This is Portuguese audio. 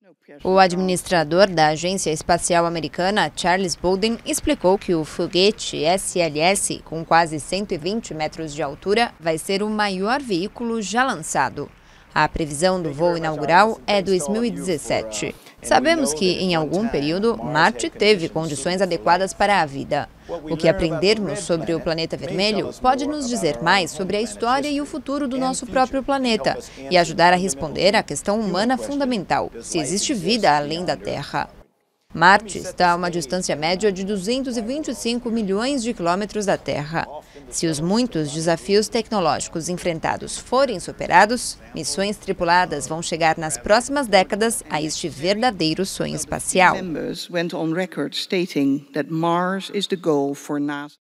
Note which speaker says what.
Speaker 1: O administrador da Agência Espacial Americana, Charles Bolden, explicou que o foguete SLS, com quase 120 metros de altura, vai ser o maior veículo já lançado. A previsão do voo inaugural é 2017. Sabemos que, em algum período, Marte teve condições adequadas para a vida. O que aprendermos sobre o planeta vermelho pode nos dizer mais sobre a história e o futuro do nosso próprio planeta e ajudar a responder à questão humana fundamental: se existe vida além da Terra. Marte está a uma distância média de 225 milhões de quilômetros da Terra. Se os muitos desafios tecnológicos enfrentados forem superados, missões tripuladas vão chegar nas próximas décadas a este verdadeiro sonho espacial.